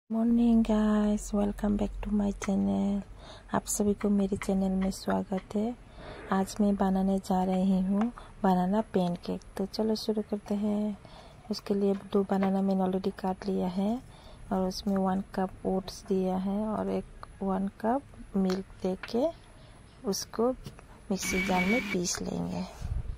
Morning guys, welcome back to my channel. आप सभी को मेरे चैनल में स्वागत है। आज मैं बनाने जा रही हूँ बनाना पैनकेक। तो चलो शुरू करते हैं। उसके लिए 2 बनाना मैंने ऑलरेडी काट लिया है और उसमें 1 कप ओट्स दिया है और 1 कप मिल्क देके उसको मिक्सी जार में पीस लेंगे।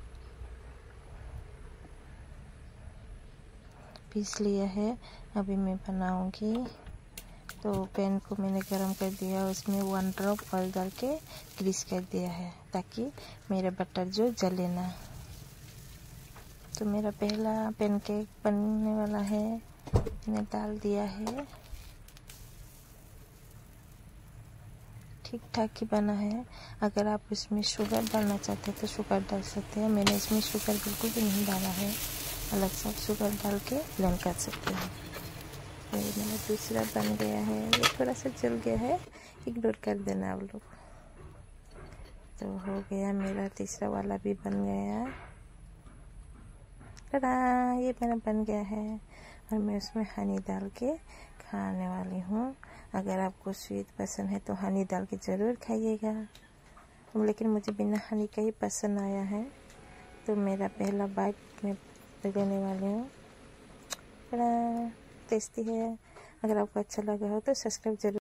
पीस लिया है। अभी मैं बनाऊंगी। तो पैन को मैंने गरम कर दिया, उसमें 1 ड्रॉप ऑयल डाल के ग्रीस कर दिया है ताकि मेरा बटर जो जले ना। तो मेरा पहला पैनकेक बनने वाला है, मैंने डाल दिया है। ठीक ठाक ही बना है। अगर आप इसमें शुगर डालना चाहते हैं तो शुगर डाल सकते हैं। मैंने इसमें शुगर बिल्कुल भी नहीं डाला है, अलग से शुगर डाल के ब्लेंड कर सकते हैं। ये मेरा दूसरा बन गया है। ये थोड़ा सा जल गया है, इग्नोर कर देना आप लोग। तो हो गया, मेरा तीसरा वाला भी बन गया। टडा, ये मेरा बन गया है और मैं उसमें हनी डाल के खाने वाली हूँ। अगर आपको स्वीट पसंद है तो हनी डाल के ज़रूर खाइएगा, लेकिन मुझे बिना हनी का ही पसंद आया है। तो मेरा पहला बाइट में लेने वाली हूँ। टेस्टी है। अगर आपको अच्छा लगा हो तो सब्सक्राइब जरूर